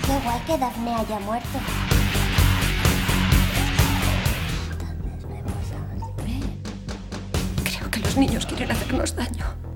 Qué guay que Daphne haya muerto. Creo que los niños quieren hacernos daño.